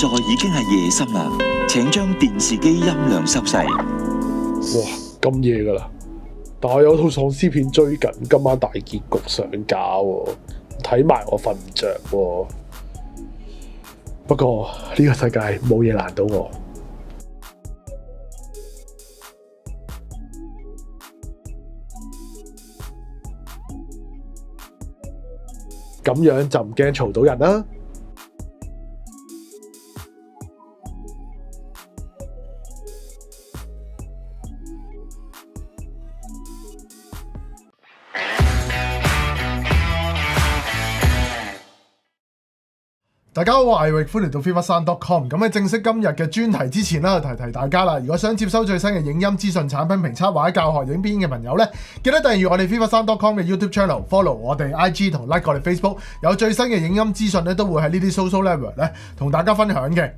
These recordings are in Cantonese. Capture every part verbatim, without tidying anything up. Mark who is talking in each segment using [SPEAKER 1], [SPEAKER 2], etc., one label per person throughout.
[SPEAKER 1] 已經係夜深啦，請將電視機音量收細。
[SPEAKER 2] 哇，咁夜噶啦！但係有套喪屍片追緊，今晚大結局上架喎，睇埋我瞓唔着喎。不過呢個世界冇嘢難到我。咁樣就唔驚嘈到人啦。大家好，我係艾域，歡迎嚟到 Fever Sound dot com。咁喺正式今日嘅專題之前啦，提提大家啦。如果想接收最新嘅影音資訊、產品評測或者教學影片嘅朋友呢，記得訂閱我哋 Fever Sound dot com 嘅 YouTube channel，follow 我哋 I G 同 like 我哋 Facebook， 有最新嘅影音資訊咧，都會喺呢啲 social network 咧同大家分享嘅。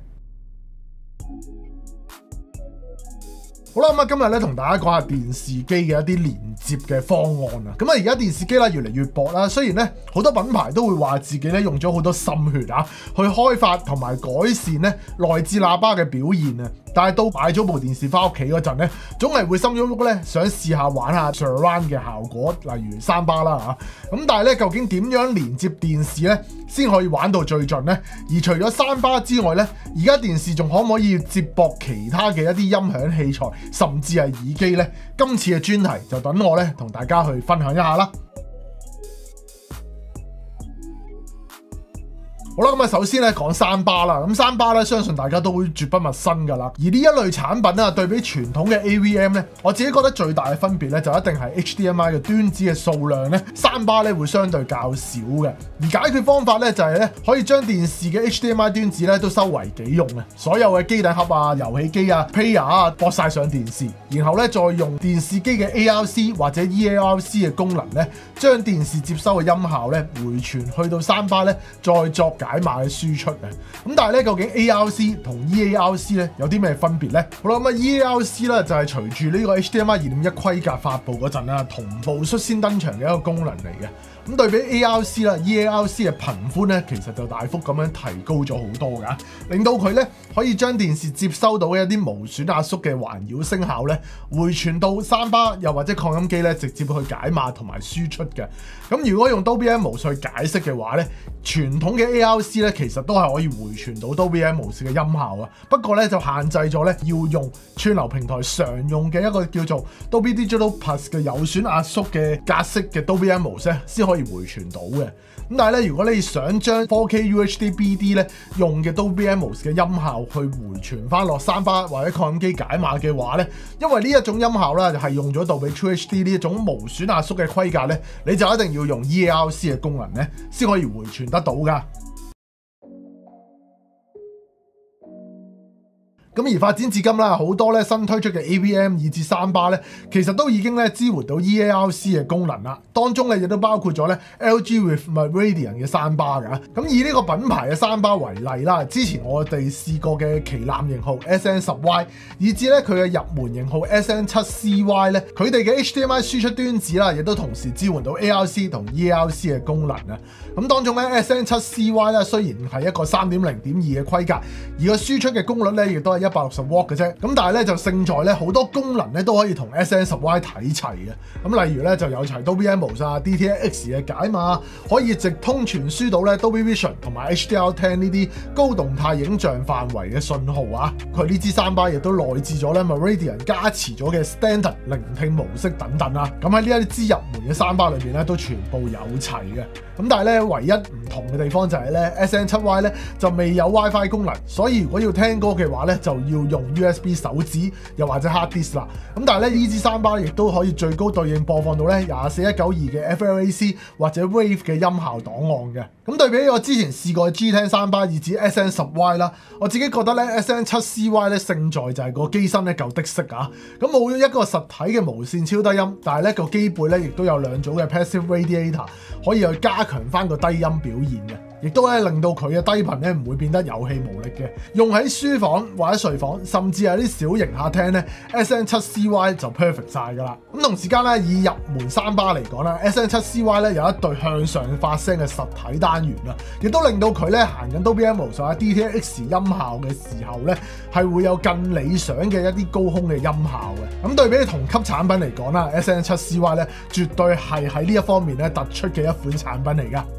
[SPEAKER 2] 好啦，咁啊，今日咧同大家講下電視機嘅一啲連接嘅方案啊。咁啊，而家電視機咧越嚟越薄啦。雖然咧好多品牌都會話自己咧用咗好多心血啊，去開發同埋改善咧內置喇叭嘅表現啊。但係到買咗部電視翻屋企嗰陣咧，總係會心喐喐咧，想試下玩下 surround 嘅效果，例如三巴啦嚇。咁但係咧，究竟點樣連接電視咧，先可以玩到最盡呢？而除咗三巴之外咧，而家電視仲可唔可以接駁其他嘅一啲音響器材，甚至係耳機呢？今次嘅專題就等我咧同大家去分享一下啦。好啦，咁啊，首先咧講三巴啦，咁三巴咧相信大家都會絕不陌生噶啦。而呢一類產品啊，對比傳統嘅 A V M 咧，我自己覺得最大嘅分別咧，就一定係 H D M I 嘅端子嘅數量咧，三巴咧會相對較少嘅。而解決方法咧就係咧，可以將電視嘅 H D M I 端子咧都收為己用嘅，所有嘅機頂盒啊、遊戲機啊、player 啊，駁晒上電視，然後咧再用電視機嘅 A R C 或者 E A R C 嘅功能咧，將電視接收嘅音效咧回傳去到三巴咧，再作解碼嘅輸出啊，咁但係咧，究竟 A R C 同 E A R C 咧有啲咩分別咧？好啦，咁啊 E A R C 咧就係隨住呢個 H D M I 二點一規格發布嗰陣啦，同步率先登場嘅一個功能嚟嘅。咁對比 A R C 啦 ，E A R C 嘅頻寬咧其實就大幅咁樣提高咗好多㗎，令到佢咧可以將電視接收到嘅一啲無損壓縮嘅環繞聲效咧，回傳到三巴又或者擴音機咧，直接去解碼同埋輸出嘅。咁如果用 Dolby Atmos 去解釋嘅話咧，傳統嘅 A R C 咧其實都係可以回傳到 Dolby Atmos 嘅音效啊，不過咧就限制咗咧要用串流平台常用嘅一個叫做 Dolby Digital Plus 嘅有損壓縮嘅格式嘅 Dolby Atmos 咧，先可以回傳到嘅。咁但係咧，如果你想將 four K U H D B D 咧用嘅 Dolby Atmos 嘅音效去回傳翻落三巴或者擴音機解碼嘅話咧，因為呢一種音效咧係用咗杜比 True H D 呢一種無損壓縮嘅規格咧，你就一定要用 E A R C 嘅功能咧，先可以回傳得到噶。咁而發展至今啦，好多咧新推出嘅 A V M 以至三巴咧，其實都已經咧支援到 E A R C 嘅功能啦。當中咧亦都包括咗咧 L G with Meridian 嘅三巴㗎。咁以呢個品牌嘅三巴為例啦，之前我哋試過嘅旗艦型號 S N 十 Y， 以至咧佢嘅入門型號 S N 七 C Y 咧，佢哋嘅 H D M I 輸出端子啦，亦都同時支援到 A R C 同 E A R C 嘅功能啊。咁當中咧 S N 七 C Y 咧雖然係一個 三點零點二嘅規格，而個輸出嘅功率咧亦都係一百六十瓦嘅啫，咁但係咧就勝在咧好多功能咧都可以同 S N 十 Y 睇齊嘅，咁例如咧就有齊 Dolby Atmos 啊、D T X 嘅解碼，可以直通傳輸到咧 Dolby Vision 同埋 H D R 十呢啲高動態影像範圍嘅信號啊，佢呢支三巴亦都內置咗咧 Meridian 加持咗嘅 Standard 聆聽模式等等啦，咁喺呢一支入門嘅三巴裏邊咧都全部有齊嘅，咁但係咧唯一唔同嘅地方就係咧 S N 七 Y 咧就未有 WiFi 功能，所以如果要聽歌嘅話咧就要用 U S B 手指又或者 hard disk 啦，咁但係咧呢支三巴亦都可以最高對應播放到咧廿四一九二嘅 F L A C 或者 Wave 嘅音效檔案嘅。咁對比我之前試過 G 十三巴以至 S N 十 Y 啦，我自己覺得咧 S N 七 C Y 咧勝在就係個機身咧夠的色啊，咁冇咗一個實體嘅無線超低音，但係咧個機背咧亦都有兩組嘅 passive radiator 可以去加強翻個低音表現嘅。 亦都咧令到佢嘅低頻咧唔會變得有氣無力嘅。用喺書房或者睡房，甚至係啲小型客廳咧 ，S N 七 C Y 就 perfect 晒噶啦。咁同時間咧，以入門三巴嚟講啦 ，S N 七 C Y 咧有一對向上發聲嘅實體單元啦，亦都令到佢咧行緊 Dolby Atmos 或者 D T X 音效嘅時候咧，係會有更理想嘅一啲高空嘅音效嘅。咁對比同級產品嚟講啦 ，S N 七 C Y 咧絕對係喺呢一方面咧突出嘅一款產品嚟噶。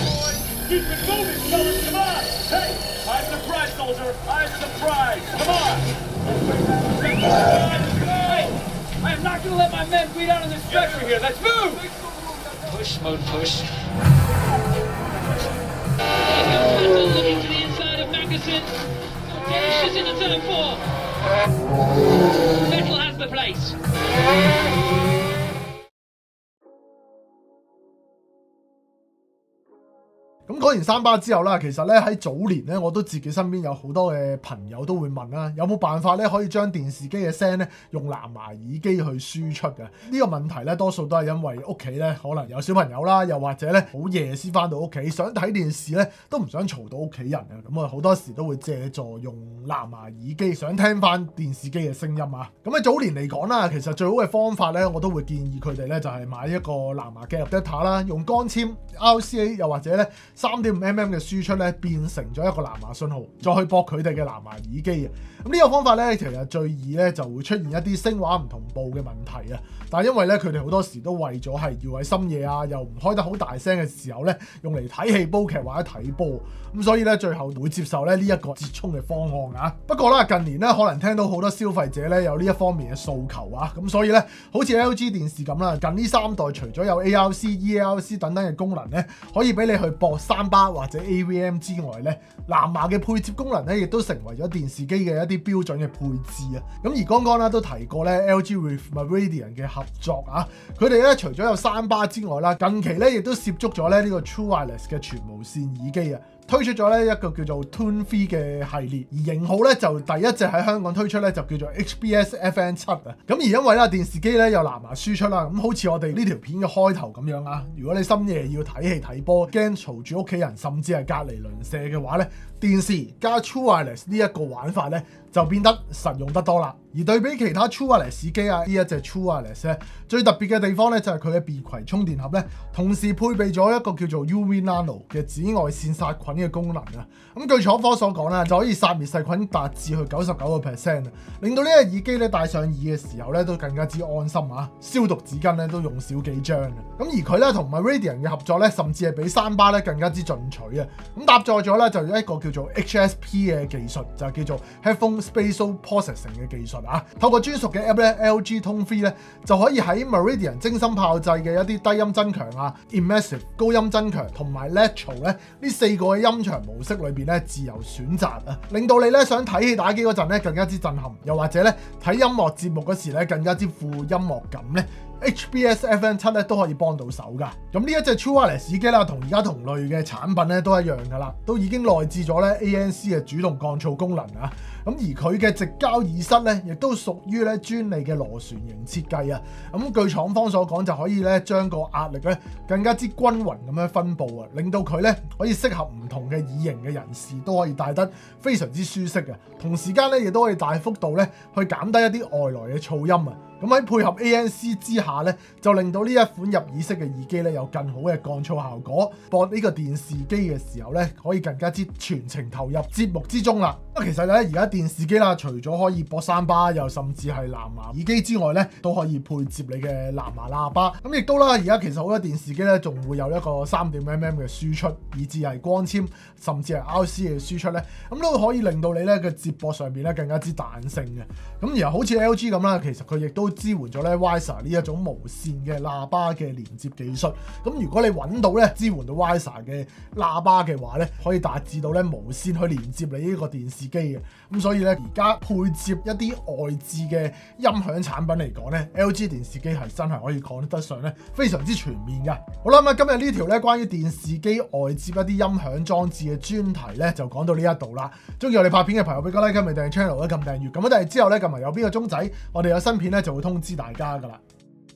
[SPEAKER 2] 咁講完三巴之後啦，其實咧喺早年咧，我都自己身邊有好多嘅朋友都會問啦，有冇辦法咧可以將電視機嘅聲咧用藍牙耳機去輸出嘅？呢個問題咧多數都係因為屋企咧可能有小朋友啦，又或者咧好夜先翻到屋企，想睇電視咧都唔想嘈到屋企人啊，咁啊好多時都會借助用藍牙耳機，想聽翻電視機嘅聲音啊。咁喺早年嚟講啦，其實最好嘅方法咧，我都會建議佢哋咧就係買一個藍牙嘅 adapter 啦，用光纖 R C A 又或者咧三點五 mm 嘅輸出咧，變成咗一個藍牙信號，再去駁佢哋嘅藍牙耳機嘅。咁呢個方法咧，其實最易咧就會出現一啲聲畫唔同步嘅問題啊。但係因為咧，佢哋好多時都為咗係要喺深夜啊，又唔開得好大聲嘅時候咧，用嚟睇戲、煲劇或者睇波，咁所以咧最後會接受咧呢一個折衷嘅方案啊。不過啦，近年咧可能聽到好多消費者咧有呢一方面嘅訴求啊，咁所以咧好似 L G 電視咁啦，近呢三代除咗有 A R C、E A R C 等等嘅功能咧，可以俾你去駁三巴或者 A V M 之外咧，藍牙嘅配接功能咧亦都成為咗電視機嘅一啲標準嘅配置啊。咁而剛剛咧都提過咧 L G with Meridian 嘅合作啊，佢哋咧除咗有三巴之外啦，近期咧亦都涉足咗咧呢個 True Wireless 嘅全無線耳機啊。推出咗咧一個叫做 Tune Three 嘅系列，而型號咧就第一隻喺香港推出咧就叫做 H B S F N 七啊。咁而因為啦電視機咧有藍牙輸出啦，咁好似我哋呢條片嘅開頭咁樣啊，如果你深夜要睇戲睇波，驚嘈住屋企人，甚至係隔離鄰舍嘅話咧，電視加 True Wireless 呢一個玩法咧就變得實用得多啦。而對比其他 True Wireless 機啊，呢一隻 True Wireless 咧最特別嘅地方咧就係佢嘅便攜充電盒咧，同時配備咗一個叫做 U V Nano 嘅紫外線殺菌嘅功能啊。咁據廠方所講啦，就可以殺滅細菌達至去九十九個 percent 啊，令到呢個耳機咧戴上耳嘅時候咧都更加之安心啊。消毒紙巾咧都用少幾張啊。咁而佢咧同 Meridian 嘅合作咧，甚至係比三巴咧更加之進取啊。咁搭載咗咧就有一個叫做 H S P 嘅技術，就叫做 Headphone Spatial Processing 嘅技術啊。透過專屬嘅 app 咧 L G Tone Three 咧就可以喺 Meridian 精心炮製嘅一啲低音增強啊、Immersive 高音增強同埋 Natural 咧呢四個嘅音場模式裏邊咧自由選擇啊，令到你咧想睇戲打機嗰陣咧更加之震撼，又或者咧睇音樂節目嗰時咧更加之富音樂感咧。H B S F N 七咧都可以幫到手噶，咁呢一隻 True Wireless 耳機啦，同而家同類嘅產品咧都一樣噶啦，都已經內置咗咧 A N C 嘅主動降噪功能啊，咁而佢嘅直交耳塞咧，亦都屬於咧專利嘅螺旋形設計啊，咁據廠方所講就可以咧將個壓力咧更加之均勻咁樣分佈啊，令到佢咧可以適合唔同嘅耳型嘅人士都可以戴得非常之舒適嘅，同時間咧亦都可以大幅度咧去減低一啲外來嘅噪音啊。咁喺配合 A N C 之下咧，就令到呢一款入耳式嘅耳機咧有更好嘅降噪效果。播呢個電視機嘅時候咧，可以更加之全程投入節目之中啦。咁其實咧，而家電視機啦，除咗可以播三巴，又甚至係藍牙耳機之外咧，都可以配接你嘅藍牙喇叭。咁亦都啦，而家其實好多電視機咧，仲會有一個三點五 mm 嘅輸出，以至係光纖，甚至係 R C 嘅輸出咧，咁都可以令到你咧嘅接駁上邊咧更加之彈性嘅。咁而好似 L G 咁啦，其實佢亦都支援咗咧 Wiser 呢一種無線嘅喇叭嘅連接技術。咁如果你揾到咧支援到 Wiser 嘅喇叭嘅話咧，可以達至到咧無線去連接你呢個電視機嘅。咁所以咧而家配接一啲外置嘅音響產品嚟講咧 ，L G 電視機係真係可以講得上咧非常之全面嘅。好啦，咁啊今日呢條咧關於電視機外接一啲音響裝置嘅專題咧就講到呢一度啦。中意我哋拍片嘅朋友俾個 like， 未訂閱 channel 咧撳訂閱。咁啊，但係之後咧撳埋右邊個鐘仔，我哋有新片咧就會通知大家噶啦。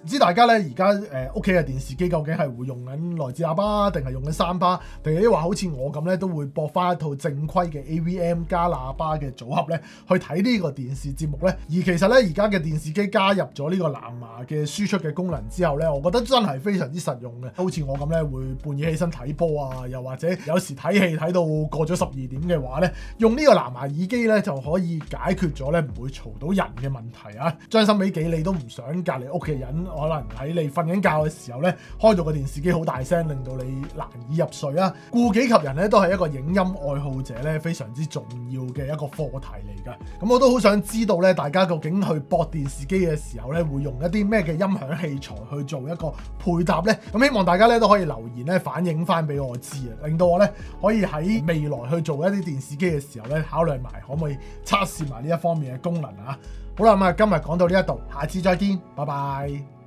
[SPEAKER 2] 唔知大家咧而家誒屋企嘅電視機究竟係會用緊內置喇叭，定係用緊三巴，定係話好似我咁咧都會播翻一套正規嘅 A V M 加喇叭嘅組合咧去睇呢個電視節目咧？而其實咧而家嘅電視機加入咗呢個藍牙嘅輸出嘅功能之後咧，我覺得真係非常之實用嘅。好似我咁咧會半夜起身睇波啊，又或者有時睇戲睇到過咗十二點嘅話咧，用呢個藍牙耳機咧就可以解決咗咧唔會嘈到人嘅問題啊！將心比己，你都唔想隔離屋企人可能喺你瞓緊覺嘅時候咧開到個電視機好大聲，令到你難以入睡啊！顧己及人咧都係一個影音愛好者咧非常之重要嘅一個課題嚟㗎。咁我都好想知道咧，大家究竟去播電視機嘅時候咧會用一啲咩嘅音響器材去做一個配搭咧？咁希望大家咧都可以留言咧反映翻俾我知啊，令到我咧可以喺未來去做一啲電視機嘅時候咧考慮埋可唔可以測試埋呢一方面嘅功能啊！好啦，咁啊今日講到呢一度，下次再見，拜拜。